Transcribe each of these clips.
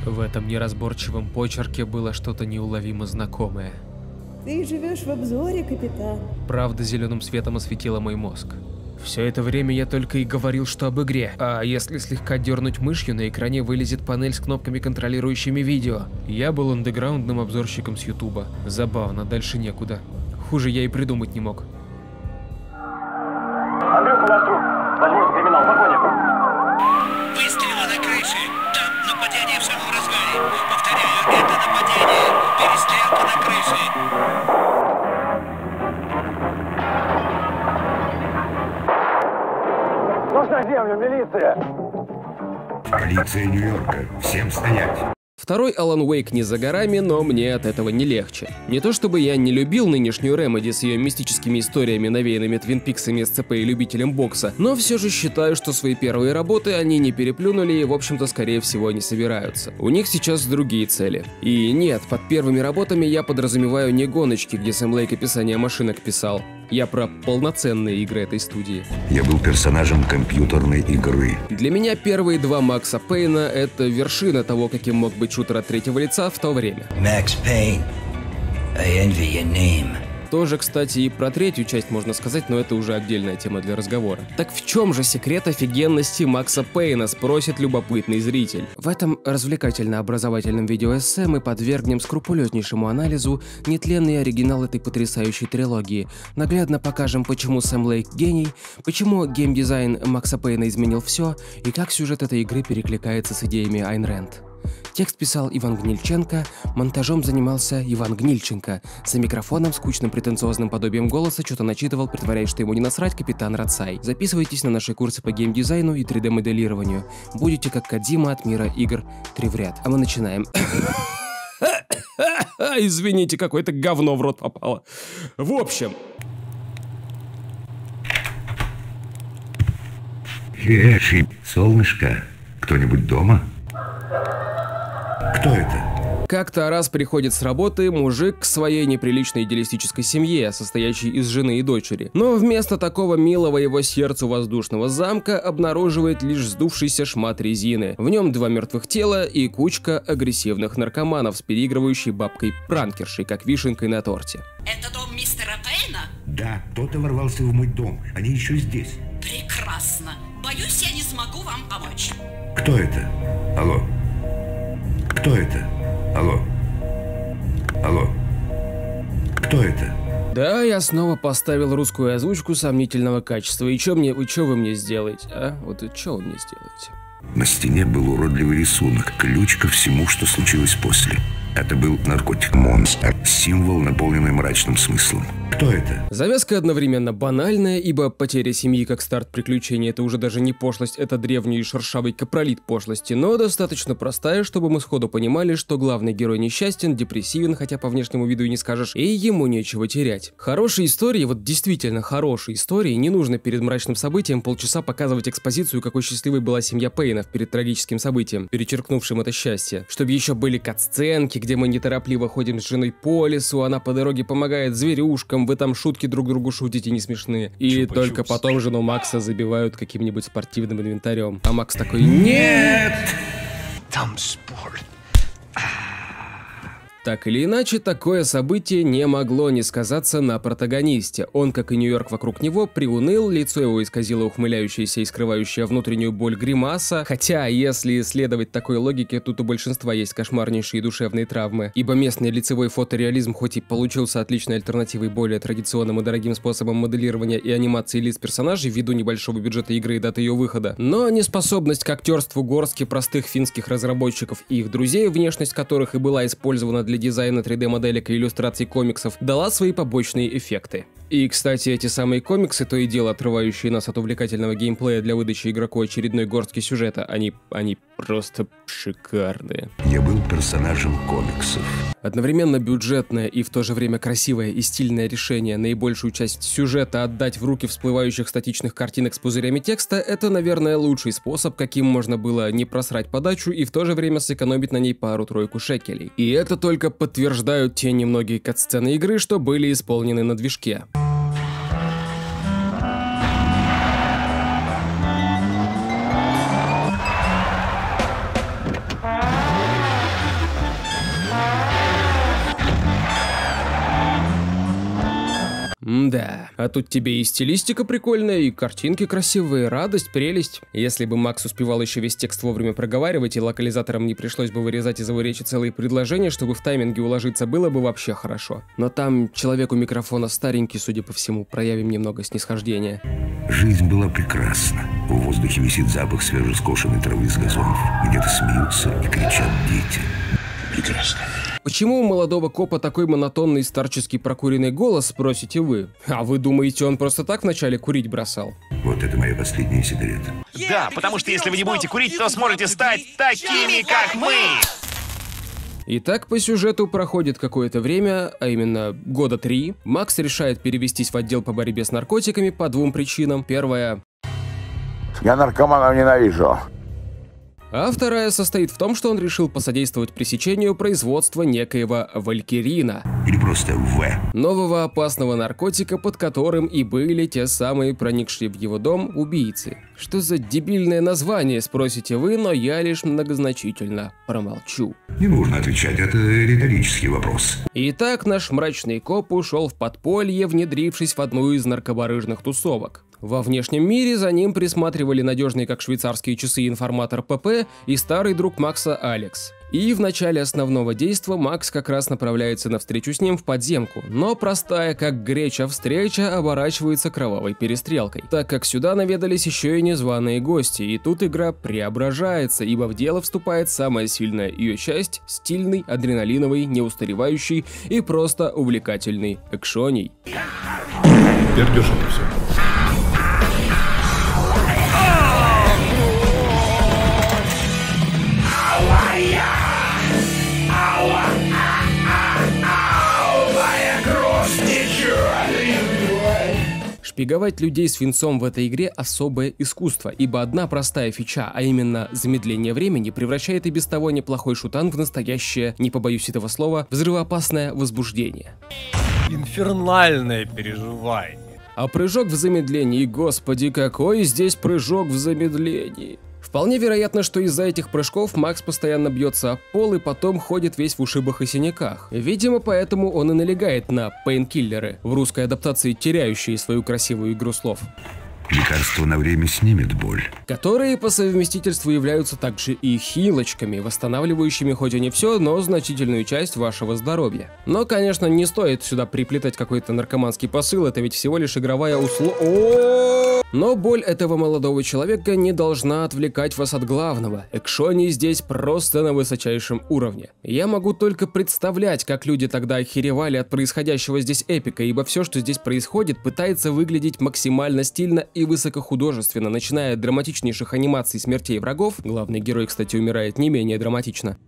В этом неразборчивом почерке было что-то неуловимо знакомое. Ты живешь в обзоре, капитан. Правда зеленым светом осветила мой мозг. Все это время я только и говорил, что об игре. А если слегка дернуть мышью, на экране вылезет панель с кнопками, контролирующими видео. Я был андеграундным обзорщиком с Ютуба. Забавно, дальше некуда. Хуже я и придумать не мог. Андрюха, наш друг. Возможно, криминал. Погоня. Выстрелы на крыше. Там нападение в самом разгаре. Повторяю, это нападение. Перестрелка на крыше. Нужна землю, милиция. Полиция Нью-Йорка. Всем стоять. Второй Alan Wake не за горами, но мне от этого не легче. Не то чтобы я не любил нынешнюю Remedy с ее мистическими историями, навеянными Твин Пиксами, СЦП и любителем бокса, но все же считаю, что свои первые работы они не переплюнули и, в общем-то, скорее всего, не собираются. У них сейчас другие цели. И нет, под первыми работами я подразумеваю не гоночки, где Сэм Лейк описание машинок писал. Я про полноценные игры этой студии. Я был персонажем компьютерной игры. Для меня первые два Макса Пейна — это вершина того, каким мог быть шутер от третьего лица в то время. Max Payne. I envy your name. Тоже, кстати, и про третью часть можно сказать, но это уже отдельная тема для разговора. Так в чем же секрет офигенности Макса Пейна, спросит любопытный зритель? В этом развлекательно-образовательном видеоэссе мы подвергнем скрупулезнейшему анализу нетленный оригинал этой потрясающей трилогии. Наглядно покажем, почему Сэм Лейк гений, почему геймдизайн Макса Пейна изменил все и как сюжет этой игры перекликается с идеями Айн Рэнд. Текст писал Иван Гнильченко, монтажом занимался Иван Гнильченко. За микрофоном, скучным претенциозным подобием голоса, что-то начитывал, притворяясь, что ему не насрать, капитан Рацай. Записывайтесь на наши курсы по геймдизайну и 3D-моделированию. Будете как Кодзима от мира игр 3 в ряд. А мы начинаем. Извините, какое-то говно в рот попало. В общем... Солнышко, кто-нибудь дома? Кто это? Как-то раз приходит с работы мужик к своей неприличной идеалистической семье, состоящей из жены и дочери. Но вместо такого милого его сердцу воздушного замка обнаруживает лишь сдувшийся шмат резины. В нем 2 мертвых тела и кучка агрессивных наркоманов с переигрывающей бабкой-пранкершей, как вишенкой на торте. Это дом мистера Пейна? Да, кто-то ворвался в мой дом. Они еще здесь. Прекрасно. Боюсь, я не смогу вам помочь. Кто это? Алло. Кто это? Алло. Алло. Кто это? Да, я снова поставил русскую озвучку сомнительного качества. И чё вы мне сделаете, а? Вот чё вы мне сделаете? На стене был уродливый рисунок, ключ ко всему, что случилось после. Это был наркотик монстр, символ, наполненный мрачным смыслом. Кто это? Завязка одновременно банальная, ибо потеря семьи как старт приключений — это уже даже не пошлость, это древний и шершавый капролит пошлости, но достаточно простая, чтобы мы сходу понимали, что главный герой несчастен, депрессивен, хотя по внешнему виду и не скажешь, и ему нечего терять. Хорошие истории, вот действительно хорошие истории, не нужно перед мрачным событием полчаса показывать экспозицию, какой счастливой была семья Пейнов перед трагическим событием, перечеркнувшим это счастье. Чтобы еще были катсценки, где мы неторопливо ходим с женой по лесу, она по дороге помогает зверюшкам, вы там шутки друг другу шутите не смешные. И только потом жену Макса забивают каким-нибудь спортивным инвентарем. А Макс такой: нет! Там спорт. Так или иначе, такое событие не могло не сказаться на протагонисте. Он, как и Нью-Йорк вокруг него, приуныл, лицо его исказило ухмыляющаяся и скрывающая внутреннюю боль гримаса. Хотя, если следовать такой логике, тут у большинства есть кошмарнейшие душевные травмы. Ибо местный лицевой фотореализм хоть и получился отличной альтернативой более традиционным и дорогим способам моделирования и анимации лиц персонажей ввиду небольшого бюджета игры и даты ее выхода, но неспособность к актерству горстки простых финских разработчиков и их друзей, внешность которых и была использована для дизайна 3D-моделек и иллюстраций комиксов, дала свои побочные эффекты. И, кстати, эти самые комиксы, то и дело отрывающие нас от увлекательного геймплея для выдачи игроку очередной горстки сюжета, они просто шикарные. Я был персонажем комиксов. Одновременно бюджетное и в то же время красивое и стильное решение наибольшую часть сюжета отдать в руки всплывающих статичных картинок с пузырями текста — это, наверное, лучший способ, каким можно было не просрать подачу и в то же время сэкономить на ней пару-тройку шекелей. И это только подтверждают те немногие катсцены игры, что были исполнены на движке. Да, а тут тебе и стилистика прикольная, и картинки красивые, радость, прелесть. Если бы Макс успевал еще весь текст вовремя проговаривать, и локализаторам не пришлось бы вырезать из его речи целые предложения, чтобы в тайминге уложиться, было бы вообще хорошо. Но там человек у микрофона старенький, судя по всему, проявим немного снисхождения. Жизнь была прекрасна. В воздухе висит запах свежескошенной травы с газонов. Где-то смеются и кричат дети. Прекрасно. Почему у молодого копа такой монотонный старческий прокуренный голос, спросите вы? А вы думаете, он просто так вначале курить бросал? Вот это моя последняя сигарета. Да, потому что если вы не будете курить, то сможете стать такими, как мы! Итак, по сюжету проходит какое-то время, а именно года 3. Макс решает перевестись в отдел по борьбе с наркотиками по двум причинам. Первая... Я наркоманов ненавижу. А вторая состоит в том, что он решил посодействовать пресечению производства некоего валькирина. Или просто В. Нового опасного наркотика, под которым и были те самые проникшие в его дом убийцы. Что за дебильное название, спросите вы, но я лишь многозначительно промолчу. Не нужно отвечать, это риторический вопрос. Итак, наш мрачный коп ушел в подполье, внедрившись в одну из наркобарыжных тусовок. Во внешнем мире за ним присматривали надежный как швейцарские часы информатор ПП и старый друг Макса Алекс. И в начале основного действа Макс как раз направляется навстречу с ним в подземку, но простая как греча встреча оборачивается кровавой перестрелкой, так как сюда наведались еще и незваные гости, и тут игра преображается, ибо в дело вступает самая сильная ее часть – стильный, адреналиновый, неустаревающий и просто увлекательный экшоний. Пердеж это все. Шпиговать людей свинцом в этой игре особое искусство, ибо одна простая фича, а именно замедление времени, превращает и без того неплохой шутан в настоящее, не побоюсь этого слова, взрывоопасное возбуждение. Инфернальное переживание. А прыжок в замедлении, господи, какой здесь прыжок в замедлении. Вполне вероятно, что из-за этих прыжков Макс постоянно бьется об пол и потом ходит весь в ушибах и синяках. Видимо, поэтому он и налегает на пейнкиллеры, в русской адаптации теряющие свою красивую игру слов. Лекарство на время снимет боль. Которые по совместительству являются также и хилочками, восстанавливающими хоть и не все, но значительную часть вашего здоровья. Но, конечно, не стоит сюда приплетать какой-то наркоманский посыл, это ведь всего лишь игровая услуга. Но боль этого молодого человека не должна отвлекать вас от главного. Экшони здесь просто на высочайшем уровне. Я могу только представлять, как люди тогда охеревали от происходящего здесь эпика, ибо все, что здесь происходит, пытается выглядеть максимально стильно и высокохудожественно, начиная от драматичнейших анимаций смертей врагов. Главный герой, кстати, умирает не менее драматично.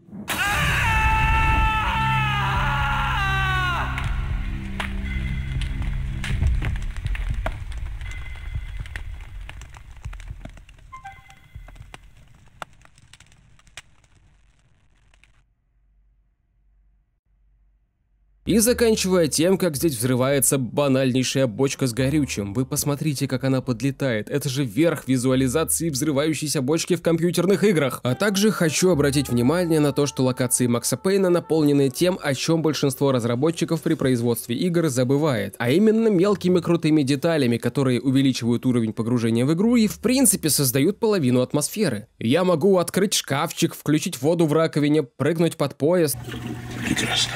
И заканчивая тем, как здесь взрывается банальнейшая бочка с горючим. Вы посмотрите, как она подлетает. Это же верх визуализации взрывающейся бочки в компьютерных играх. А также хочу обратить внимание на то, что локации Макса Пейна наполнены тем, о чем большинство разработчиков при производстве игр забывает. А именно мелкими крутыми деталями, которые увеличивают уровень погружения в игру и в принципе создают половину атмосферы. Я могу открыть шкафчик, включить воду в раковине, прыгнуть под поезд. Прекрасно.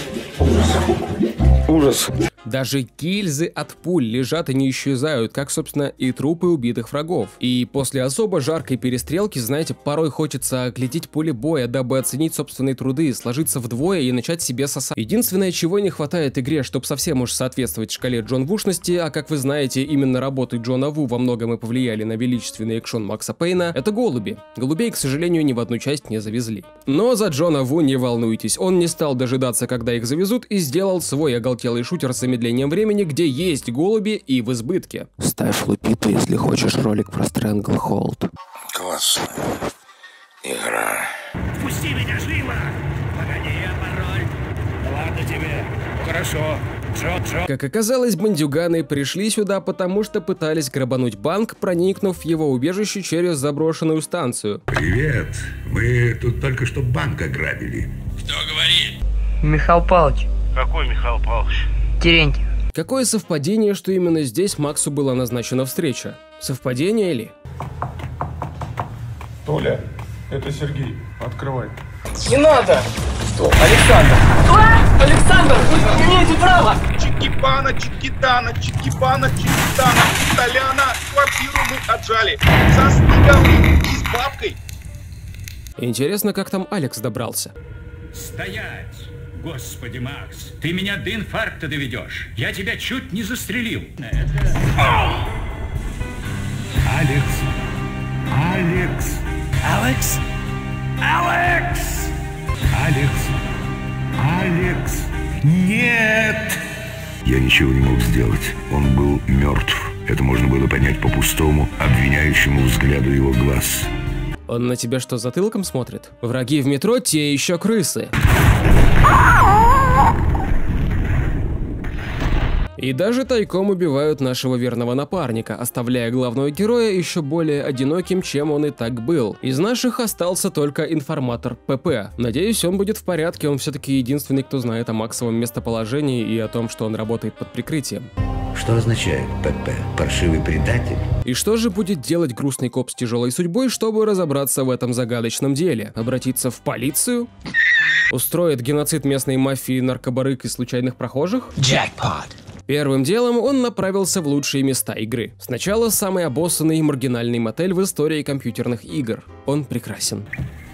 Ужас. Даже гильзы от пуль лежат и не исчезают, как, собственно, и трупы убитых врагов. И после особо жаркой перестрелки, знаете, порой хочется оглядеть поле боя, дабы оценить собственные труды, сложиться вдвое и начать себе сосать. Единственное, чего не хватает игре, чтобы совсем уж соответствовать шкале Джон Вушности, а как вы знаете, именно работы Джона Ву во многом и повлияли на величественный экшон Макса Пейна, это голуби. Голубей, к сожалению, ни в одну часть не завезли. Но за Джона Ву не волнуйтесь, он не стал дожидаться, когда их завезут, и сделал свой оголтелый шутер с замедлением времени, где есть голуби и в избытке. Ставь лупиту, если хочешь ролик про Stranglehold. Классная игра. Пусти меня живо! Погоди, я пароль. Ладно тебе. Хорошо. Джо. Как оказалось, бандюганы пришли сюда, потому что пытались грабануть банк, проникнув в его убежище через заброшенную станцию. Привет. Мы тут только что банк ограбили. Кто говорит? Михаил Павлович. Какой Михаил Павлович? Терентьев. Какое совпадение, что именно здесь Максу была назначена встреча? Совпадение ли? Толя, это Сергей. Открывай. Не надо! Что? Александр! Что? Александр, вы не имеете права! Чикипана, Чикитана, Чикипана, Чикитана, Толяна, квартиру мы отжали. Со снегом и с бабкой. Интересно, как там Алекс добрался. Стоять! Господи, Макс, ты меня до инфаркта доведешь. Я тебя чуть не застрелил. Алекс! Алекс! Алекс? Алекс! Алекс! Алекс! Нет! Я ничего не мог сделать. Он был мертв. Это можно было понять по пустому, обвиняющему взгляду его глаз. Он на тебя что, затылком смотрит? Враги в метро те еще крысы. И даже тайком убивают нашего верного напарника, оставляя главного героя еще более одиноким, чем он и так был. Из наших остался только информатор ПП. Надеюсь, он будет в порядке, он все-таки единственный, кто знает о Максовом местоположении и о том, что он работает под прикрытием. Что означает ПП? Паршивый предатель? И что же будет делать грустный коп с тяжелой судьбой, чтобы разобраться в этом загадочном деле? Обратиться в полицию? Устроит геноцид местной мафии, наркобарык и случайных прохожих? Джекпот! Первым делом он направился в лучшие места игры. Сначала самый обоссанный и маргинальный мотель в истории компьютерных игр. Он прекрасен.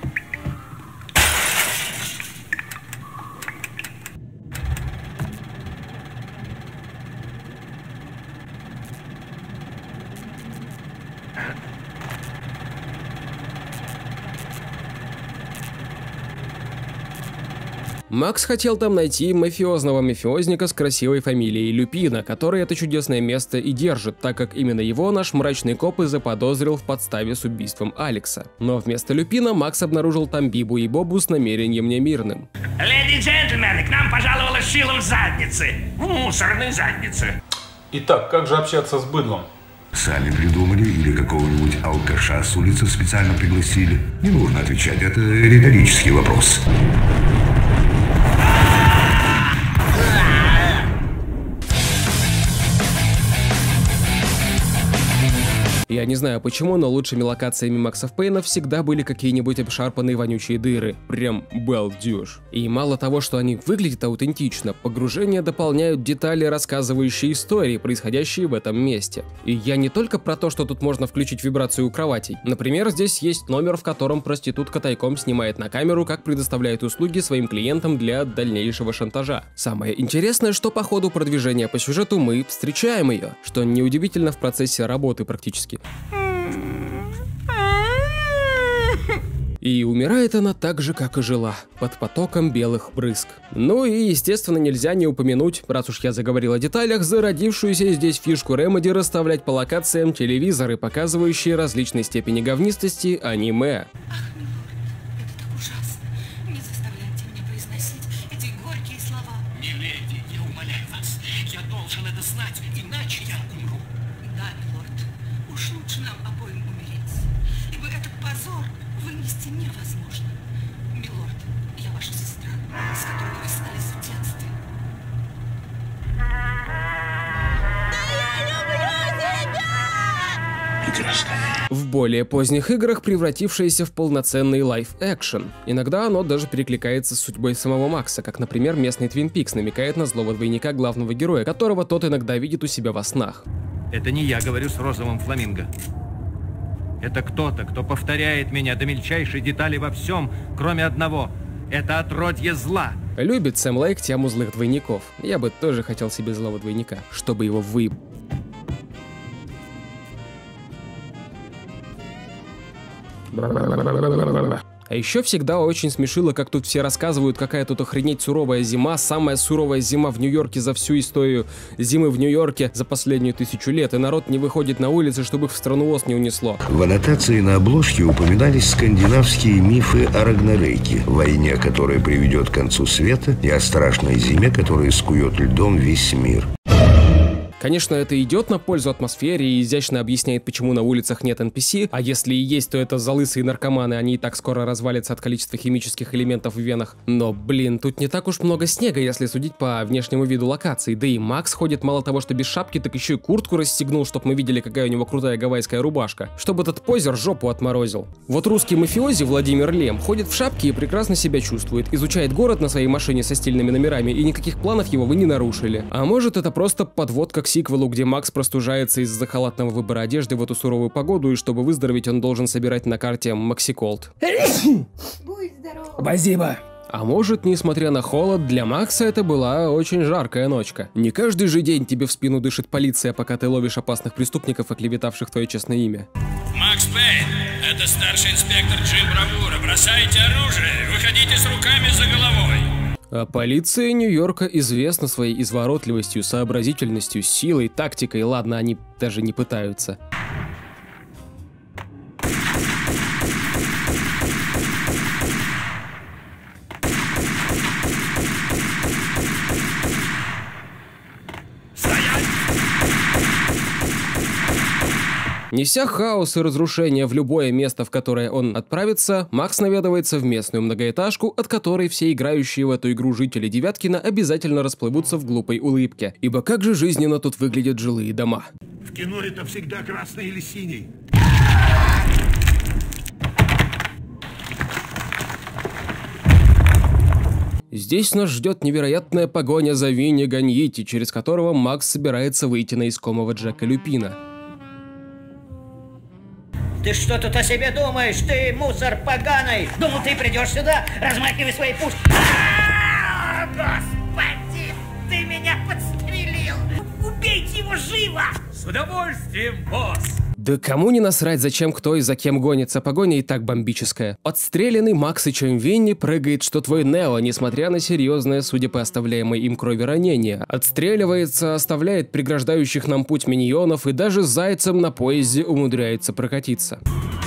Макс хотел там найти мафиозного мафиозника с красивой фамилией Люпино, который это чудесное место и держит, так как именно его наш мрачный коп и заподозрил в подставе с убийством Алекса. Но вместо Люпино Макс обнаружил там Бибу и Бобу с намерением немирным. Леди и джентльмены, к нам пожаловала шило в заднице. В мусорной заднице. Итак, как же общаться с быдлом? Сами придумали или какого-нибудь алкаша с улицы специально пригласили? Не нужно отвечать, это риторический вопрос. Я не знаю почему, но лучшими локациями Макса Пейна всегда были какие-нибудь обшарпанные вонючие дыры. Прям балдеж. И мало того, что они выглядят аутентично, погружения дополняют детали, рассказывающие истории, происходящие в этом месте. И я не только про то, что тут можно включить вибрацию у кроватей. Например, здесь есть номер, в котором проститутка тайком снимает на камеру, как предоставляет услуги своим клиентам для дальнейшего шантажа. Самое интересное, что по ходу продвижения по сюжету мы встречаем ее, что неудивительно в процессе работы практически. И умирает она так же, как и жила, под потоком белых брызг. Ну и, естественно, нельзя не упомянуть, раз уж я заговорил о деталях, зародившуюся здесь фишку Remedy расставлять по локациям телевизоры, показывающие различной степени говнистости аниме. Невозможно. Милорд, я ваша сестра, с которой вы расстались в детстве. В более поздних играх превратившееся в полноценный лайв-экшен. Иногда оно даже перекликается с судьбой самого Макса, как, например, местный Twin Peaks намекает на злого двойника главного героя, которого тот иногда видит у себя во снах. Это не я говорю с розовым фламинго. Это кто-то, кто повторяет меня до мельчайшей детали во всем, кроме одного. Это отродье зла. Любит Сэм Лейк тему злых двойников. Я бы тоже хотел себе злого двойника, чтобы его вы... А еще всегда очень смешило, как тут все рассказывают, какая тут охренеть суровая зима, самая суровая зима в Нью-Йорке за всю историю зимы в Нью-Йорке за последнюю 1000 лет, и народ не выходит на улицы, чтобы их в страну ос не унесло. В аннотации на обложке упоминались скандинавские мифы о Рагнарейке, войне, которая приведет к концу света, и о страшной зиме, которая скует льдом весь мир. Конечно, это идет на пользу атмосфере и изящно объясняет, почему на улицах нет NPC, а если и есть, то это залысые наркоманы, они и так скоро развалятся от количества химических элементов в венах. Но, блин, тут не так уж много снега, если судить по внешнему виду локации, да и Макс ходит мало того, что без шапки, так еще и куртку расстегнул, чтоб мы видели, какая у него крутая гавайская рубашка, чтобы этот позер жопу отморозил. Вот русский мафиози Владимир Лем ходит в шапке и прекрасно себя чувствует, изучает город на своей машине со стильными номерами, и никаких планов его вы не нарушили. А может, это просто подводка к сиквелу, где Макс простужается из-за халатного выбора одежды в эту суровую погоду, и чтобы выздороветь, он должен собирать на карте Максиколд. Будь здоров. Спасибо. А может, несмотря на холод, для Макса это была очень жаркая ночка. Не каждый же день тебе в спину дышит полиция, пока ты ловишь опасных преступников, оклеветавших твое честное имя. Макс Пейн, это старший инспектор Джим Бравура. Бросайте оружие, выходите с руками за головой. А полиция Нью-Йорка известна своей изворотливостью, сообразительностью, силой, тактикой. Ладно, они даже не пытаются. Неся хаос и разрушение в любое место, в которое он отправится, Макс наведывается в местную многоэтажку, от которой все играющие в эту игру жители Девяткина обязательно расплывутся в глупой улыбке. Ибо как же жизненно тут выглядят жилые дома. В кино это всегда красный или синий. Здесь нас ждет невероятная погоня за Винни Ганьити, через которого Макс собирается выйти на искомого Джека Люпина. Ты что тут о себе думаешь? Ты мусор поганый! Думал, ты придешь сюда, размахивай свои пушки. Господи, ты меня подстрелил! Убейте его живо! С удовольствием, босс! Да кому не насрать, зачем кто и за кем гонится, погоня и так бомбическая. Отстрелянный Максычем Винни прыгает, что твой Нео, несмотря на серьезное, судя по оставляемой им крови, ранение. Отстреливается, оставляет преграждающих нам путь миньонов и даже зайцем на поезде умудряется прокатиться.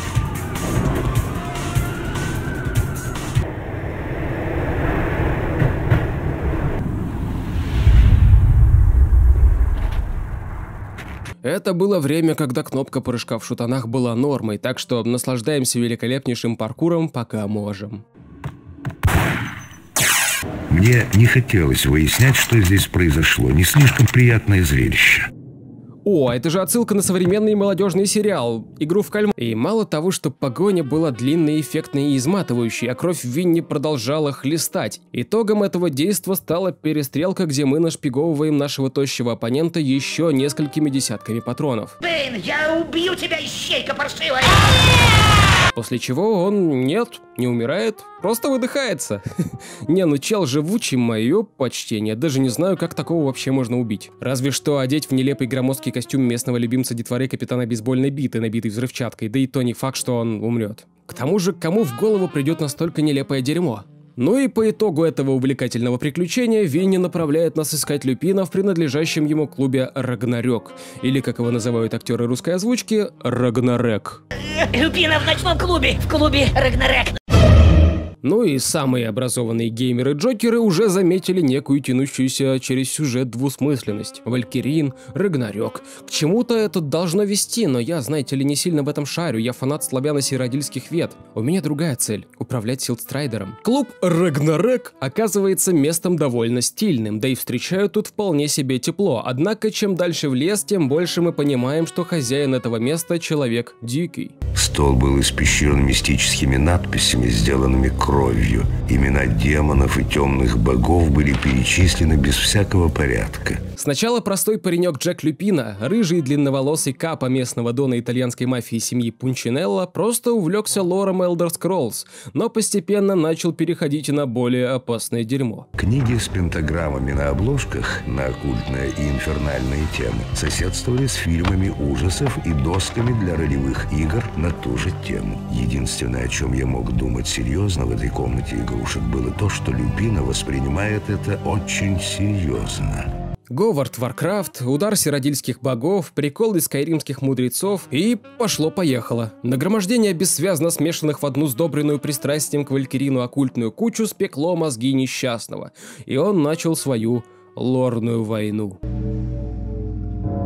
Это было время, когда кнопка прыжка в шутанах была нормой, так что наслаждаемся великолепнейшим паркуром, пока можем. Мне не хотелось выяснять, что здесь произошло. Не слишком приятное зрелище. О, это же отсылка на современный молодежный сериал «Игру в кальмара». И мало того, что погоня была длинной, эффектной и изматывающей, а кровь Винни продолжала хлестать. Итогом этого действа стала перестрелка, где мы нашпиговываем нашего тощего оппонента еще несколькими десятками патронов. Бэйн, я убью тебя, ищейка паршивая! После чего он, нет, не умирает, просто выдыхается. Не, ну чел живучий, мое почтение, даже не знаю, как такого вообще можно убить. Разве что одеть в нелепый громоздкий костюм местного любимца детворы капитана бейсбольной биты, набитый взрывчаткой, да и то не факт, что он умрет. К тому же, кому в голову придет настолько нелепое дерьмо? Ну и по итогу этого увлекательного приключения Винни направляет нас искать Люпина в принадлежащем ему клубе Рагнарёк, или, как его называют актеры русской озвучки, Рагнарек. Люпина в ночном клубе, в клубе Рагнарёк. Ну и самые образованные геймеры-джокеры уже заметили некую тянущуюся через сюжет двусмысленность. Валькирин, Рагнарёк. К чему-то это должно вести, но я, знаете ли, не сильно в этом шарю, я фанат славяно-сиродильских вет. У меня другая цель – управлять Силдстрайдером. Клуб Рагнарёк оказывается местом довольно стильным, да и встречают тут вполне себе тепло. Однако, чем дальше в лес, тем больше мы понимаем, что хозяин этого места – человек дикий. Стол был испещрен мистическими надписями, сделанными кровью. Имена демонов и темных богов были перечислены без всякого порядка. Сначала простой паренек Джек Люпина, рыжий длинноволосый капа местного дона итальянской мафии семьи Пунчинелло, просто увлекся лором Elder Scrolls, но постепенно начал переходить на более опасное дерьмо. Книги с пентаграммами на обложках на оккультные и инфернальные темы соседствовали с фильмами ужасов и досками для ролевых игр на ту же тему. Единственное, о чем я мог думать серьезно в этой комнате игрушек, было то, что Люпина воспринимает это очень серьезно. Говард Варкрафт, удар сиродильских богов, приколы скайримских мудрецов и пошло-поехало. Нагромождение бессвязно смешанных в одну сдобренную пристрастием к Валькирину оккультную кучу спекло мозги несчастного, и он начал свою лорную войну.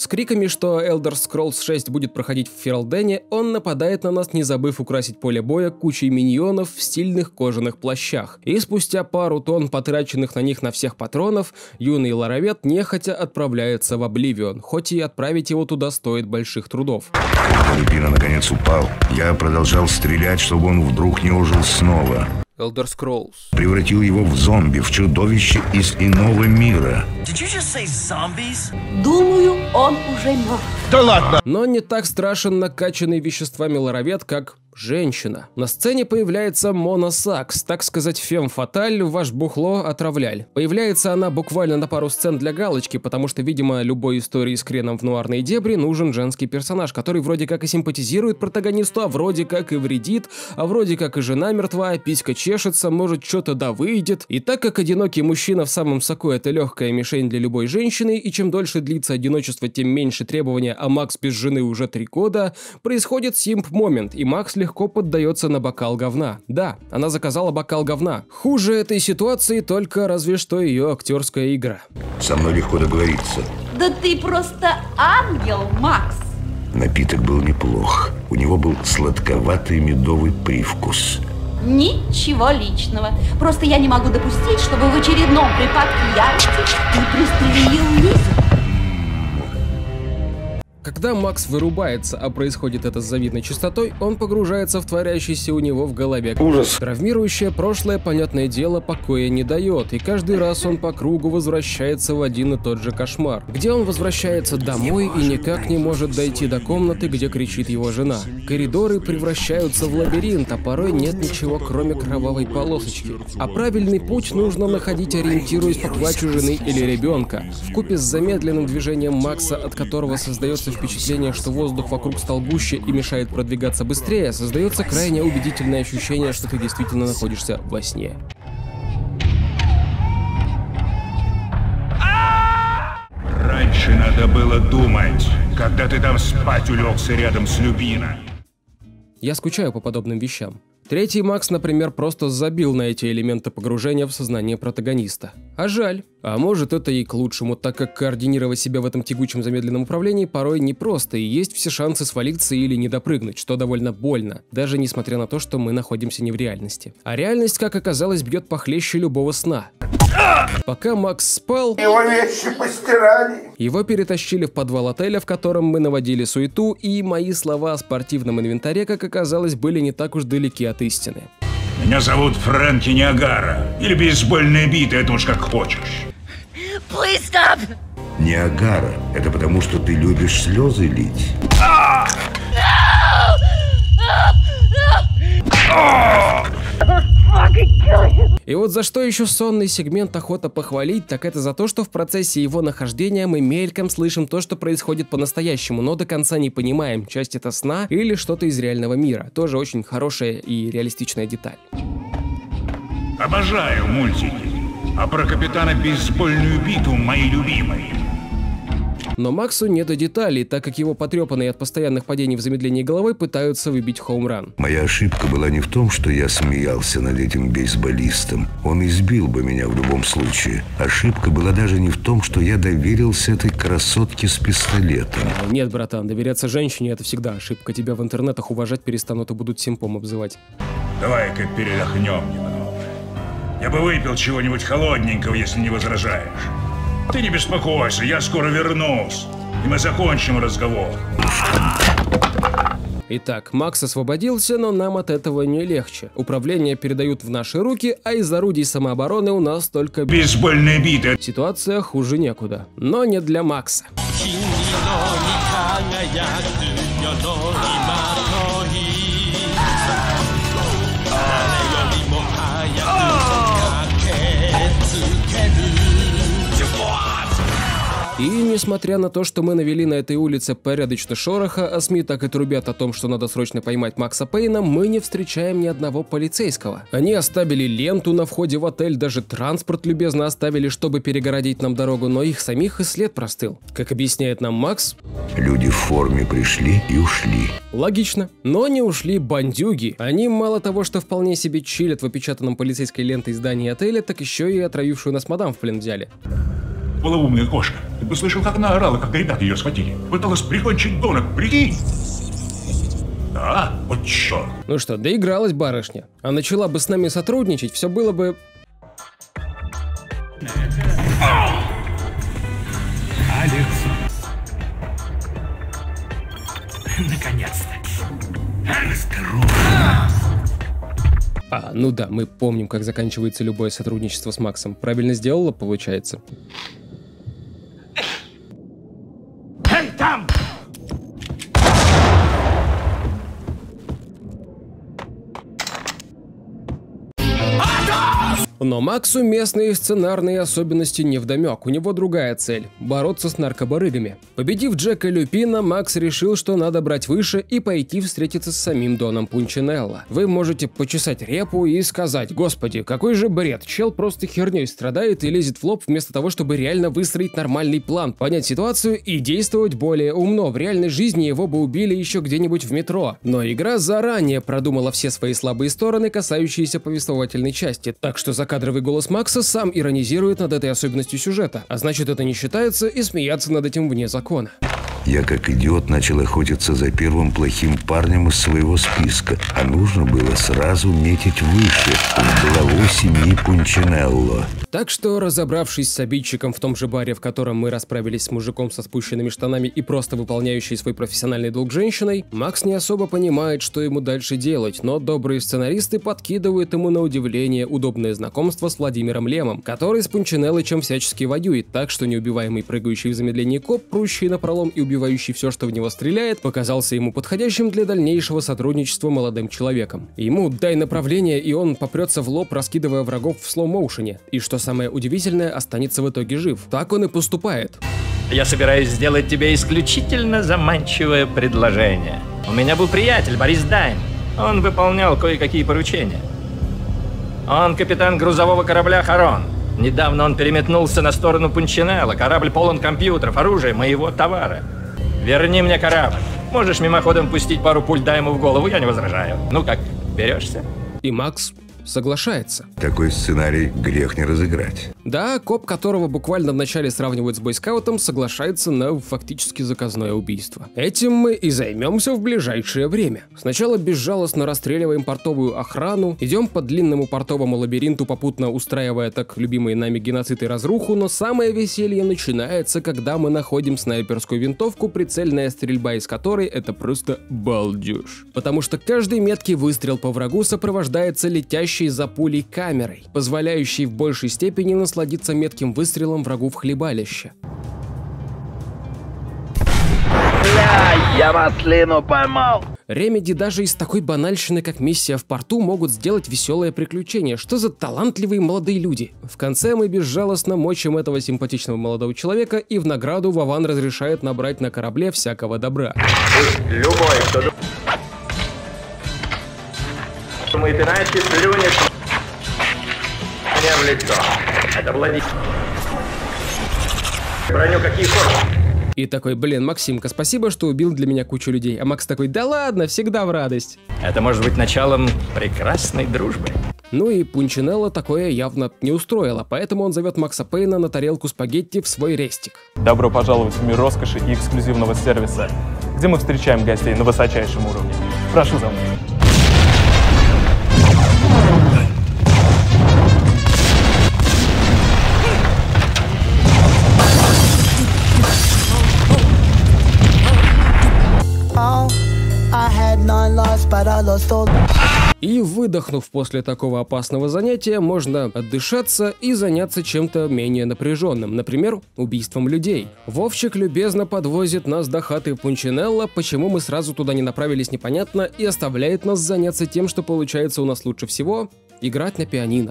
С криками, что Elder Scrolls 6 будет проходить в Фералдене, он нападает на нас, не забыв украсить поле боя кучей миньонов в стильных кожаных плащах. И спустя пару тонн потраченных на них на всех патронов, юный Ларавет нехотя отправляется в Обливион, хоть и отправить его туда стоит больших трудов. Когда Люпино наконец упал, я продолжал стрелять, чтобы он вдруг не ожил снова. Elder Scrolls. Превратил его в зомби, в чудовище из иного мира. Думаю, он уже мертв. Да ладно! Но не так страшен накачанный веществами Ларавет, как женщина. На сцене появляется Мона Сакс, так сказать, фем-фаталь, ваш бухло отравляль. Появляется она буквально на пару сцен для галочки, потому что, видимо, любой истории с креном в нуарные дебри нужен женский персонаж, который вроде как и симпатизирует протагонисту, а вроде как и вредит, а вроде как и жена мертва, а писька чешется, может что-то да выйдет. И так как одинокий мужчина в самом соку — это легкая мишень для любой женщины, и чем дольше длится одиночество, тем меньше требования, а Макс без жены уже 3 года, происходит симп-момент, и Макс легко поддается на бокал говна. Да, она заказала бокал говна. Хуже этой ситуации только разве что ее актерская игра. Со мной легко договориться. Да ты просто ангел, Макс. Напиток был неплох. У него был сладковатый медовый привкус. Ничего личного. Просто я не могу допустить, чтобы в очередном припадке ярости ты пристрелил Лизу. Когда Макс вырубается, а происходит это с завидной частотой, он погружается в творящийся у него в голове ужас. Травмирующее прошлое, понятное дело, покоя не дает, и каждый раз он по кругу возвращается в один и тот же кошмар, где он возвращается домой и никак не может дойти до комнаты, где кричит его жена. Коридоры превращаются в лабиринт, а порой нет ничего, кроме кровавой полосочки. А правильный путь нужно находить, ориентируясь по плачу жены или ребенка. Вкупе с замедленным движением Макса, от которого создается впечатление, что воздух вокруг стал гуще и мешает продвигаться быстрее, создается крайне убедительное ощущение, что ты действительно находишься во сне. Раньше надо было думать, когда ты там спать улегся рядом с Люпино. Я скучаю по подобным вещам. Третий Макс, например, просто забил на эти элементы погружения в сознание протагониста. А жаль. А может, это и к лучшему, так как координировать себя в этом тягучем замедленном управлении порой непросто, и есть все шансы свалиться или не допрыгнуть, что довольно больно, даже несмотря на то, что мы находимся не в реальности. А реальность, как оказалось, бьет похлеще любого сна. Пока Макс спал, его вещи постирали. Его перетащили в подвал отеля, в котором мы наводили суету, и мои слова о спортивном инвентаре, как оказалось, были не так уж далеки от истины. Меня зовут Фрэнки Ниагара. Или бейсбольная бита, это уж как хочешь. Please stop! Ниагара — это потому, что ты любишь слезы лить? И вот за что еще сонный сегмент охота похвалить, так это за то, что в процессе его нахождения мы мельком слышим то, что происходит по-настоящему, но до конца не понимаем, часть это сна или что-то из реального мира. Тоже очень хорошая и реалистичная деталь. Обожаю мультики. А про капитана бейсбольную биту мои любимые. Но Максу не до деталей, так как его потрепанные от постоянных падений в замедлении головой пытаются выбить хоумран. Моя ошибка была не в том, что я смеялся над этим бейсболистом. Он избил бы меня в любом случае. Ошибка была даже не в том, что я доверился этой красотке с пистолетом. Нет, братан, доверяться женщине — это всегда ошибка. Тебя в интернетах уважать перестанут и будут симпом обзывать. Давай-ка передохнем немного. Я бы выпил чего-нибудь холодненького, если не возражаешь. Ты не беспокойся, я скоро вернусь, и мы закончим разговор. Итак, Макс освободился, но нам от этого не легче. Управление передают в наши руки, а из орудий самообороны у нас только бейсбольная бита. Ситуация хуже некуда, но не для Макса. И несмотря на то, что мы навели на этой улице порядочно шороха, а СМИ так и трубят о том, что надо срочно поймать Макса Пейна, мы не встречаем ни одного полицейского. Они оставили ленту на входе в отель, даже транспорт любезно оставили, чтобы перегородить нам дорогу, но их самих и след простыл. Как объясняет нам Макс, люди в форме пришли и ушли. Логично. Но не ушли бандюги. Они мало того, что вполне себе чилят в опечатанном полицейской лентой здании отеля, так еще и отравившую нас мадам в плен взяли. полоумная кошка. Ты бы слышал, как она орала, когда ребята ее схватили. Пыталась прикончить гонок, прикинь? Да, вот черт. Ну что, доигралась барышня. А начала бы с нами сотрудничать, все было бы... Алекс. Наконец-то. Ну да, мы помним, как заканчивается любое сотрудничество с Максом. Правильно сделала, получается. Эй, там! Но Максу местные сценарные особенности невдомек. У него другая цель – бороться с наркобарыгами. Победив Джека Люпина, Макс решил, что надо брать выше и пойти встретиться с самим Доном Пунчинелло. Вы можете почесать репу и сказать: «Господи, какой же бред, чел просто херней страдает и лезет в лоб вместо того, чтобы реально выстроить нормальный план, понять ситуацию и действовать более умно. В реальной жизни его бы убили еще где-нибудь в метро». Но игра заранее продумала все свои слабые стороны, касающиеся повествовательной части, так что закадровый голос Макса сам иронизирует над этой особенностью сюжета, а значит, это не считается, и смеяться над этим вне закона. Я как идиот начал охотиться за первым плохим парнем из своего списка, а нужно было сразу метить выше, в главу семьи Пунчинелло. Так что, разобравшись с обидчиком в том же баре, в котором мы расправились с мужиком со спущенными штанами и просто выполняющей свой профессиональный долг женщиной, Макс не особо понимает, что ему дальше делать, но добрые сценаристы подкидывают ему на удивление удобное знакомство с Владимиром Лемом, который с Пунчинеллычем всячески воюет, так что неубиваемый прыгающий в замедлении коп, прущий напролом и убивающий все, что в него стреляет, показался ему подходящим для дальнейшего сотрудничества молодым человеком. Ему дай направление, и он попрется в лоб, раскидывая врагов в слоу-моушене. И что самое удивительное, останется в итоге жив. Так он и поступает. Я собираюсь сделать тебе исключительно заманчивое предложение. У меня был приятель, Борис Дайм. Он выполнял кое-какие поручения. Он капитан грузового корабля «Харон». Недавно он переметнулся на сторону Пунчинелло. Корабль полон компьютеров, оружия, моего товара. Верни мне корабль. Можешь мимоходом пустить пару пуль Дайму в голову, я не возражаю. Ну как, берешься? И Макс соглашается. Такой сценарий грех не разыграть. Да, коп, которого буквально вначале сравнивают с бойскаутом, соглашается на фактически заказное убийство. Этим мы и займемся в ближайшее время. Сначала безжалостно расстреливаем портовую охрану, идем по длинному портовому лабиринту, попутно устраивая так любимые нами геноцид и разруху, но самое веселье начинается, когда мы находим снайперскую винтовку, прицельная стрельба из которой это просто балдеж. Потому что каждый меткий выстрел по врагу сопровождается летящей за пулей камерой, позволяющей в большей степени насладиться метким выстрелом врагу в хлебалище. Я маслину поймал! Ремеди даже из такой банальщины, как миссия в порту, могут сделать веселое приключение. Что за талантливые молодые люди? В конце мы безжалостно мочим этого симпатичного молодого человека, и в награду Вован разрешает набрать на корабле всякого добра. Любой, кто думает иначе, плюнет мне в лицо. Это Владимир. Броню какие формы? И такой: блин, Максимка, спасибо, что убил для меня кучу людей. А Макс такой: да ладно, всегда в радость. Это может быть началом прекрасной дружбы. Ну и Пунчинелло такое явно не устроило, поэтому он зовет Макса Пейна на тарелку спагетти в свой рестик. Добро пожаловать в мир роскоши и эксклюзивного сервиса, где мы встречаем гостей на высочайшем уровне. Прошу за мной. И выдохнув после такого опасного занятия, можно отдышаться и заняться чем-то менее напряженным, например, убийством людей. Вовчик любезно подвозит нас до хаты Пунчинелло, почему мы сразу туда не направились непонятно, и оставляет нас заняться тем, что получается у нас лучше всего – играть на пианино.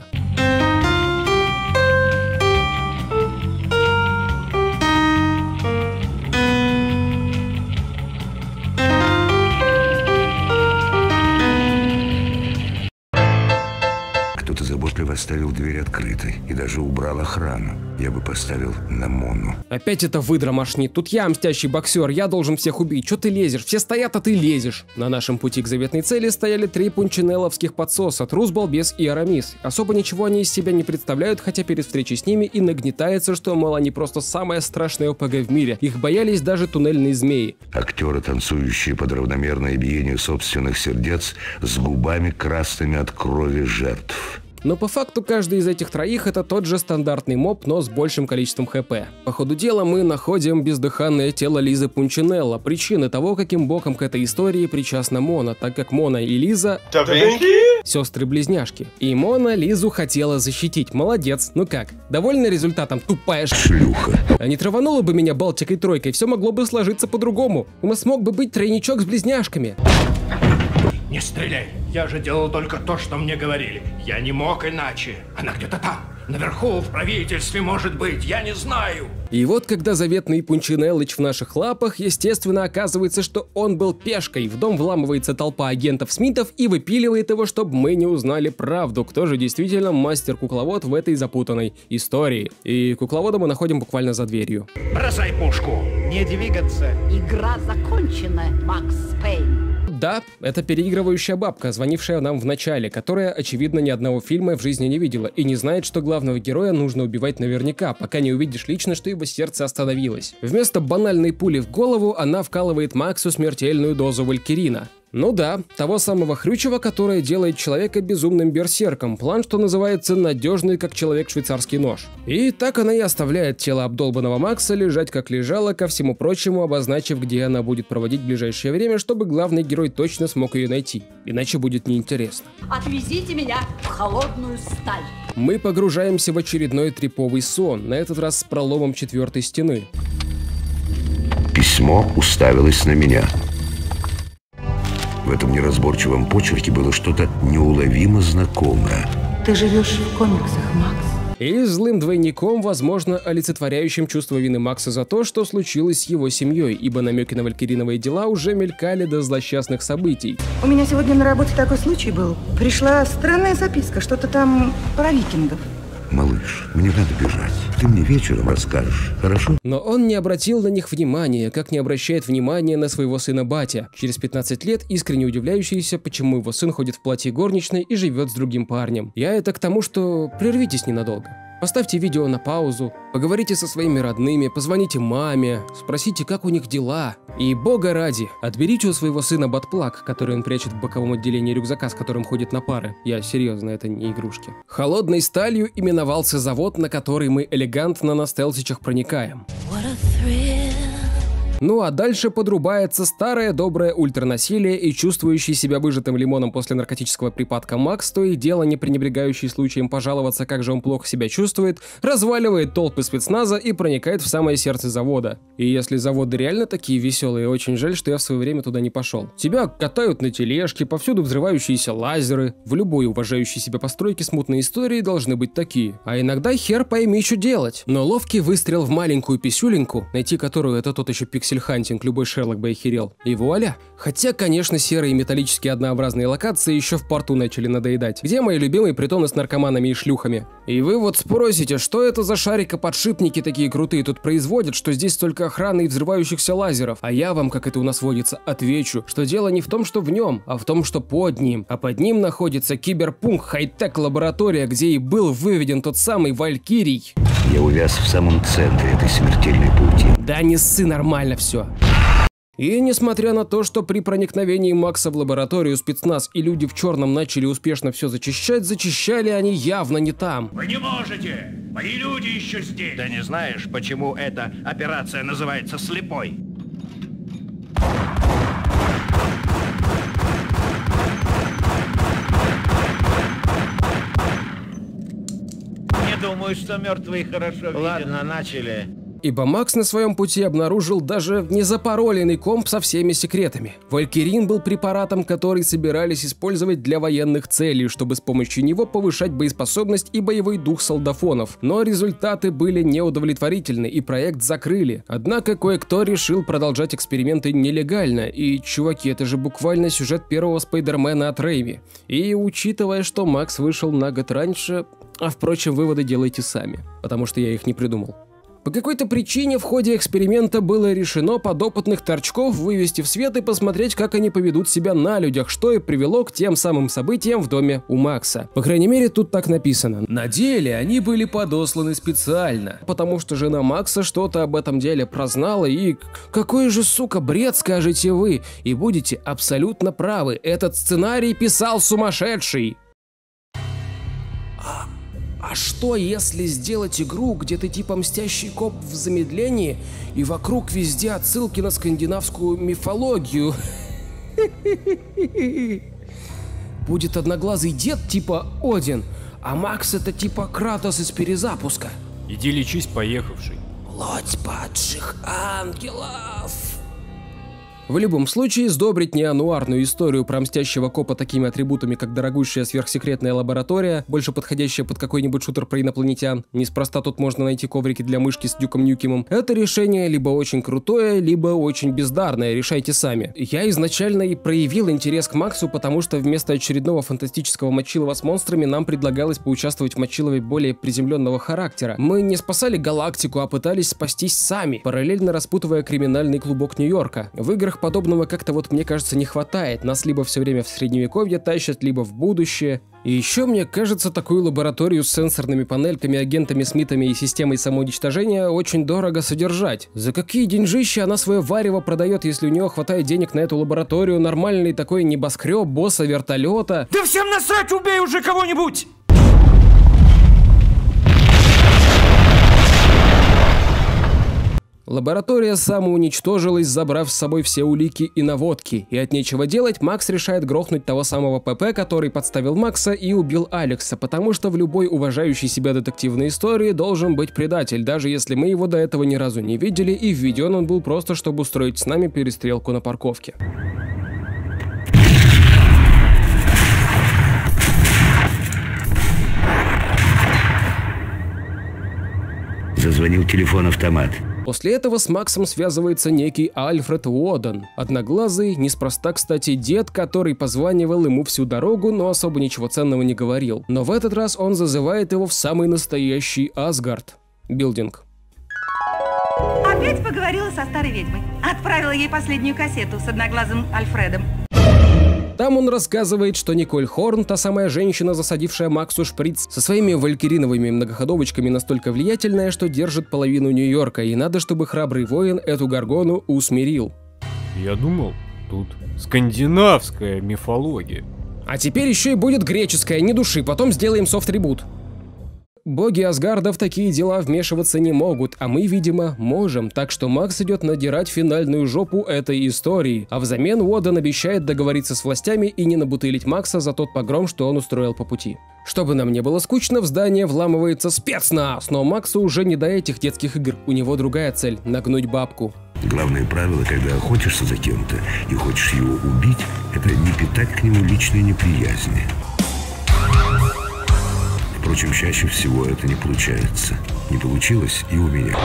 Кто-то заботливо оставил дверь открытой и даже убрал охрану. Я бы поставил на Мону. Опять это выдра мошнит. Тут я мстящий боксер, я должен всех убить. Чё ты лезешь? Все стоят, а ты лезешь. На нашем пути к заветной цели стояли 3 пунчинелловских подсоса: Трус, Балбес и Арамис. Особо ничего они из себя не представляют, хотя перед встречей с ними и нагнетается, что, мол, они просто самая страшная ОПГ в мире. Их боялись даже туннельные змеи. Актеры, танцующие под равномерное биение собственных сердец с губами красными от крови жертв. Но по факту каждый из этих троих это тот же стандартный моб, но с большим количеством хп. По ходу дела мы находим бездыханное тело Лизы Пунчинелло, причины того, каким боком к этой истории причастна Мона, так как Мона и Лиза сестры-близняшки. И Мона Лизу хотела защитить. Молодец. Ну как, довольна результатом, тупая шлюха? А не траванула бы меня Балтикой-тройкой, все могло бы сложиться по-другому. У нас мог бы быть тройничок с близняшками. Не стреляй! Я же делал только то, что мне говорили. Я не мог иначе. Она где-то там, наверху, в правительстве, может быть, я не знаю. И вот когда заветный Пунчинеллыч в наших лапах, естественно, оказывается, что он был пешкой. В дом вламывается толпа агентов Смитов и выпиливает его, чтобы мы не узнали правду, кто же действительно мастер-кукловод в этой запутанной истории. И кукловода мы находим буквально за дверью. Бросай пушку! Не двигаться! Игра закончена, Макс Пейн. Да, это переигрывающая бабка, звонившая нам в начале, которая, очевидно, ни одного фильма в жизни не видела и не знает, что главного героя нужно убивать наверняка, пока не увидишь лично, что его сердце остановилось. Вместо банальной пули в голову она вкалывает Максу смертельную дозу валькирина. Ну да, того самого хрючего, которое делает человека безумным берсерком, план, что называется, надежный, как человек швейцарский нож. И так она и оставляет тело обдолбанного Макса лежать как лежало, ко всему прочему обозначив, где она будет проводить ближайшее время, чтобы главный герой точно смог ее найти, иначе будет неинтересно. Отвезите меня в холодную сталь. Мы погружаемся в очередной триповый сон, на этот раз с проломом 4-й стены. Письмо уставилось на меня. В этом неразборчивом почерке было что-то неуловимо знакомое. Ты живешь в комиксах, Макс. И злым двойником, возможно, олицетворяющим чувство вины Макса за то, что случилось с его семьей, ибо намеки на валькириновые дела уже мелькали до злосчастных событий. У меня сегодня на работе такой случай был. Пришла странная записка, что-то там про викингов. Малыш, мне надо бежать. Ты мне вечером расскажешь, хорошо? Но он не обратил на них внимания, как не обращает внимания на своего сына батя, через 15 лет искренне удивляющийся, почему его сын ходит в платье горничной и живет с другим парнем. Я это к тому, что прервитесь ненадолго. Поставьте видео на паузу, поговорите со своими родными, позвоните маме, спросите, как у них дела. И бога ради, отберите у своего сына ботплаг, который он прячет в боковом отделении рюкзака, с которым ходит на пары. Я серьезно, это не игрушки. Холодной сталью именовался завод, на который мы элегантно на стелсичах проникаем. Ну а дальше подрубается старое доброе ультранасилие, и чувствующий себя выжатым лимоном после наркотического припадка Макс, то и дело не пренебрегающий случаем пожаловаться, как же он плохо себя чувствует, разваливает толпы спецназа и проникает в самое сердце завода. И если заводы реально такие веселые, очень жаль, что я в свое время туда не пошел. Тебя катают на тележке, повсюду взрывающиеся лазеры. В любой уважающей себя постройке смутной истории должны быть такие. А иногда хер пойми, что делать. Но ловкий выстрел в маленькую писюленьку, найти которую это тот еще пиксель-хантинг, любой Шерлок бы охерел. И вуаля. Хотя, конечно, серые металлические однообразные локации еще в порту начали надоедать. Где мои любимые притоны с наркоманами и шлюхами? И вы вот спросите, что это за шарикоподшипники такие крутые тут производят, что здесь столько охраны и взрывающихся лазеров? А я вам, как это у нас водится, отвечу, что дело не в том, что в нем, а в том, что под ним. А под ним находится киберпунк хай-тек лаборатория, где и был выведен тот самый Валькирий. Я увяз в самом центре этой смертельной пути. Да не ссы, нормально все. И несмотря на то, что при проникновении Макса в лабораторию спецназ и люди в черном начали успешно все зачищать, зачищали они явно не там. Вы не можете! Мои люди еще здесь! Да не знаешь, почему эта операция называется слепой? Не думаю, что мертвые хорошо видят. Ладно, начали. Ибо Макс на своем пути обнаружил даже незапароленный комп со всеми секретами. Валькирин был препаратом, который собирались использовать для военных целей, чтобы с помощью него повышать боеспособность и боевой дух солдафонов. Но результаты были неудовлетворительны, и проект закрыли. Однако кое-кто решил продолжать эксперименты нелегально. И, чуваки, это же буквально сюжет первого Спайдермена от Рэйми. И учитывая, что Макс вышел на год раньше, А впрочем, выводы делайте сами, потому что я их не придумал. По какой-то причине в ходе эксперимента было решено подопытных торчков вывести в свет и посмотреть, как они поведут себя на людях, что и привело к тем самым событиям в доме у Макса. По крайней мере, тут так написано. На деле они были подосланы специально, потому что жена Макса что-то об этом деле прознала и... Какой же, сука, бред, скажете вы? И будете абсолютно правы, этот сценарий писал сумасшедший. А что, если сделать игру, где ты типа мстящий коп в замедлении, и вокруг везде отсылки на скандинавскую мифологию? Будет одноглазый дед типа Один, а Макс это типа Кратос из перезапуска. Иди лечись, поехавший. Плоть падших ангелов. В любом случае, сдобрить неануарную историю про мстящего копа такими атрибутами, как дорогущая сверхсекретная лаборатория, больше подходящая под какой-нибудь шутер про инопланетян, неспроста тут можно найти коврики для мышки с Дюком Нюкемом, это решение либо очень крутое, либо очень бездарное, решайте сами. Я изначально и проявил интерес к Максу, потому что вместо очередного фантастического мочилова с монстрами нам предлагалось поучаствовать в мочилове более приземленного характера. Мы не спасали галактику, а пытались спастись сами, параллельно распутывая криминальный клубок Нью-Йорка. В играх подобного как-то вот, мне кажется, не хватает. Нас либо все время в средневековье тащат, либо в будущее. И еще, мне кажется, такую лабораторию с сенсорными панельками, агентами Смитами и системой самоуничтожения очень дорого содержать. За какие деньжища она свое варево продает, если у нее хватает денег на эту лабораторию, нормальный такой небоскреб, босса вертолета? Да всем насрать, убей уже кого-нибудь! Лаборатория самоуничтожилась, забрав с собой все улики и наводки, и от нечего делать Макс решает грохнуть того самого ПП, который подставил Макса и убил Алекса, потому что в любой уважающей себя детективной истории должен быть предатель, даже если мы его до этого ни разу не видели, и введен он был просто, чтобы устроить с нами перестрелку на парковке. Зазвонил телефон-автомат. После этого с Максом связывается некий Альфред Уоден, одноглазый, неспроста, кстати, дед, который позванивал ему всю дорогу, но особо ничего ценного не говорил. Но в этот раз он зазывает его в самый настоящий Асгард. Билдинг. Опять поговорила со старой ведьмой. Отправила ей последнюю кассету с одноглазым Альфредом. Там он рассказывает, что Николь Хорн, та самая женщина, засадившая Максу шприц, со своими валькириновыми многоходовочками настолько влиятельная, что держит половину Нью-Йорка, и надо, чтобы храбрый воин эту горгону усмирил. Я думал, тут скандинавская мифология. А теперь еще и будет греческая, не души, потом сделаем софт-ребут. Боги Асгарда в такие дела вмешиваться не могут, а мы, видимо, можем, так что Макс идет надирать финальную жопу этой истории, а взамен Уоден обещает договориться с властями и не набутылить Макса за тот погром, что он устроил по пути. Чтобы нам не было скучно, в здание вламывается спецназ, но Максу уже не до этих детских игр, у него другая цель – нагнуть бабку. Главное правило, когда охотишься за кем-то и хочешь его убить, это не питать к нему личной неприязни. Впрочем, чаще всего это не получается. Не получилось и у меня.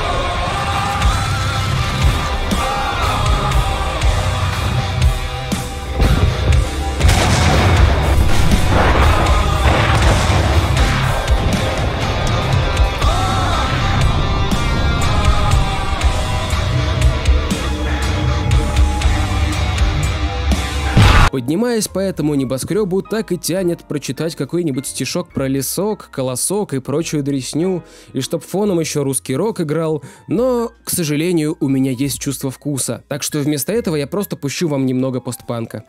Поднимаясь по этому небоскребу, так и тянет прочитать какой-нибудь стишок про лесок, колосок и прочую дресню, и чтоб фоном еще русский рок играл, но, к сожалению, у меня есть чувство вкуса, так что вместо этого я просто пущу вам немного постпанка.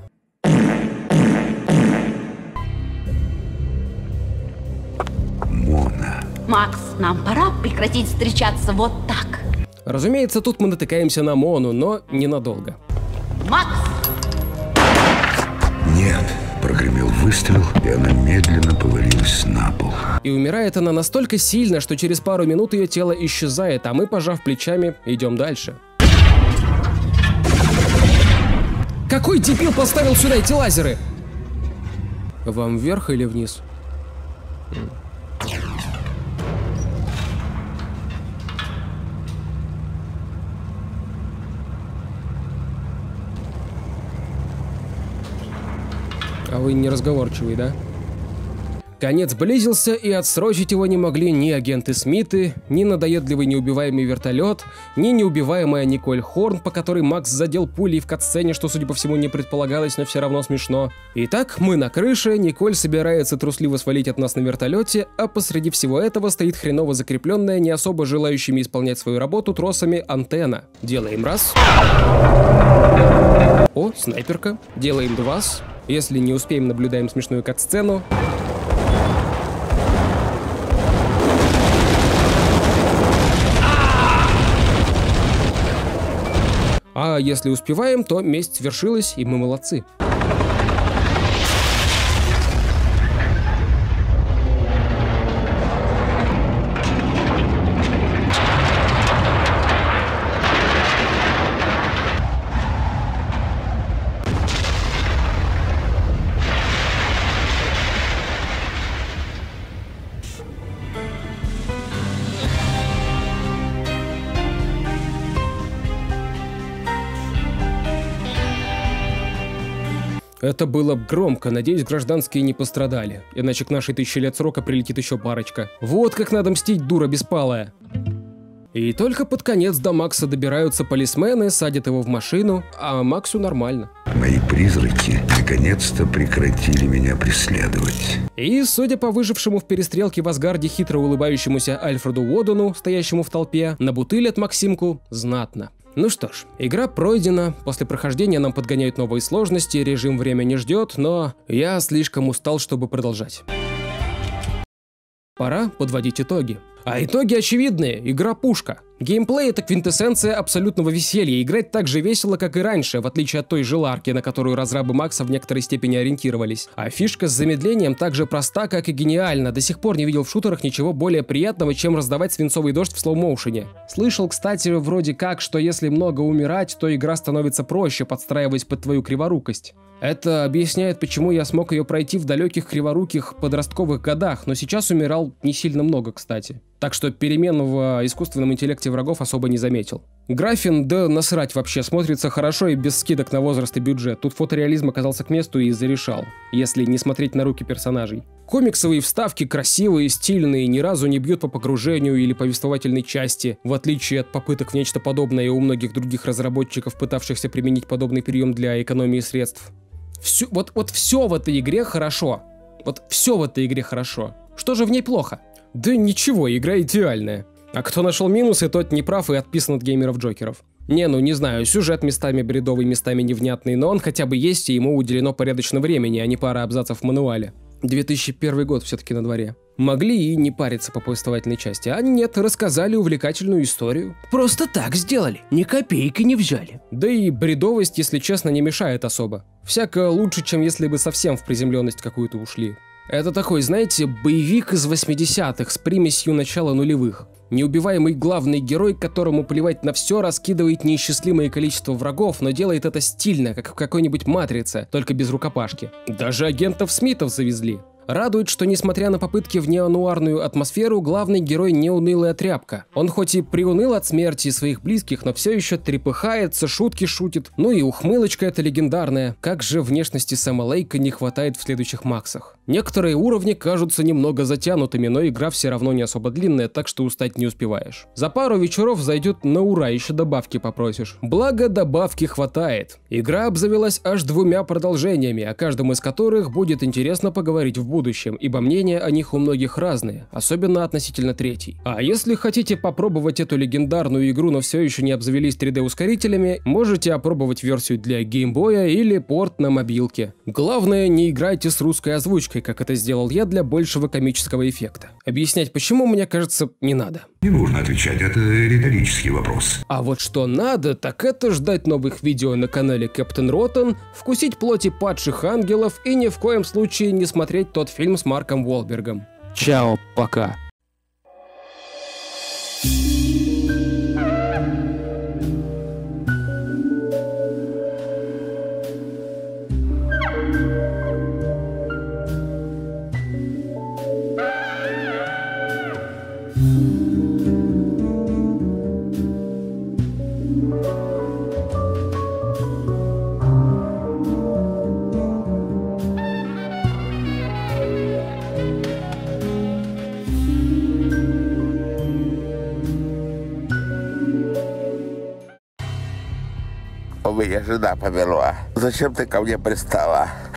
Мона. Макс, нам пора прекратить встречаться вот так. Разумеется, тут мы натыкаемся на Мону, но ненадолго. Макс! Нет, прогремел выстрел, и она медленно повалилась на пол. И умирает она настолько сильно, что через пару минут ее тело исчезает, а мы, пожав плечами, идем дальше. Какой дебил поставил сюда эти лазеры? Вам вверх или вниз? А вы не разговорчивый, да? Конец близился, и отсрочить его не могли ни агенты Смиты, ни надоедливый неубиваемый вертолет, ни неубиваемая Николь Хорн, по которой Макс задел пулей в катсцене, что, судя по всему, не предполагалось, но все равно смешно. Итак, мы на крыше, Николь собирается трусливо свалить от нас на вертолете, а посреди всего этого стоит хреново закрепленная, не особо желающими исполнять свою работу тросами антенна. Делаем раз. О, снайперка. Делаем два. Если не успеем, наблюдаем смешную катсцену. А если успеваем, то месть свершилась, и мы молодцы. Это было громко, надеюсь, гражданские не пострадали, иначе к нашей 1000 лет срока прилетит еще парочка. Вот как надо мстить, дура беспалая. И только под конец до Макса добираются полисмены, садят его в машину, а Максу нормально. Мои призраки наконец-то прекратили меня преследовать. И, судя по выжившему в перестрелке в Асгарде хитро улыбающемуся Альфреду Уодену, стоящему в толпе, набутылят Максимку знатно. Ну что ж, игра пройдена, после прохождения нам подгоняют новые сложности, режим время не ждет, но я слишком устал, чтобы продолжать. Пора подводить итоги. А итоги очевидные, игра пушка. Геймплей — это квинтэссенция абсолютного веселья, играть так же весело, как и раньше, в отличие от той же Ларки, на которую разрабы Макса в некоторой степени ориентировались. А фишка с замедлением так же проста, как и гениальна, до сих пор не видел в шутерах ничего более приятного, чем раздавать свинцовый дождь в слоу-моушене. Слышал, кстати, вроде как, что если много умирать, то игра становится проще, подстраиваясь под твою криворукость. Это объясняет, почему я смог ее пройти в далеких криворуких подростковых годах, но сейчас умирал не сильно много, кстати. Так что перемен в искусственном интеллекте врагов особо не заметил. Графин, да насрать вообще, смотрится хорошо и без скидок на возраст и бюджет. Тут фотореализм оказался к месту и зарешал, если не смотреть на руки персонажей. Комиксовые вставки красивые, стильные, ни разу не бьют по погружению или повествовательной части, в отличие от попыток в нечто подобное у многих других разработчиков, пытавшихся применить подобный прием для экономии средств. Вот все в этой игре хорошо. Вот все в этой игре хорошо. Что же в ней плохо? Да ничего, игра идеальная. А кто нашел минусы, тот не прав и отписан от геймеров-джокеров. Не знаю, сюжет местами бредовый, местами невнятный, но он хотя бы есть, и ему уделено порядочно времени, а не пара абзацев в мануале. 2001 год все-таки на дворе. Могли и не париться по повествовательной части, а нет, рассказали увлекательную историю. Просто так сделали, ни копейки не взяли. Да и бредовость, если честно, не мешает особо. Всяко лучше, чем если бы совсем в приземленность какую-то ушли. Это такой, знаете, боевик из 80-х с примесью начала нулевых. Неубиваемый главный герой, которому плевать на все, раскидывает неисчислимое количество врагов, но делает это стильно, как в какой-нибудь «Матрице», только без рукопашки. Даже агентов Смитов завезли. Радует, что несмотря на попытки в неонуарную атмосферу, главный герой не унылая тряпка. Он хоть и приуныл от смерти своих близких, но все еще трепыхается, шутки шутит. Ну и ухмылочка эта легендарная. Как же внешности Сэма Лейка не хватает в следующих Максах. Некоторые уровни кажутся немного затянутыми, но игра все равно не особо длинная, так что устать не успеваешь. За пару вечеров зайдет на ура, еще добавки попросишь. Благо добавки хватает. Игра обзавелась аж 2 продолжениями, о каждом из которых будет интересно поговорить в будущем, ибо мнения о них у многих разные, особенно относительно третьей. А если хотите попробовать эту легендарную игру, но все еще не обзавелись 3D-ускорителями, можете опробовать версию для геймбоя или порт на мобилке. Главное, не играйте с русской озвучкой, как это сделал я, для большего комического эффекта. Объяснять почему, мне кажется, не надо. Не нужно отвечать, это риторический вопрос. А вот что надо, так это ждать новых видео на канале Captain Rotten, вкусить плоти падших ангелов и ни в коем случае не смотреть тот фильм с Марком Уолбергом. Чао, пока. меня жена померла. Зачем ты ко мне пристала?